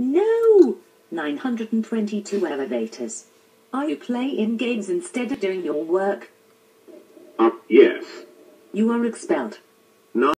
No! 922 elevators. Are you playing games instead of doing your work? Yes. You are expelled.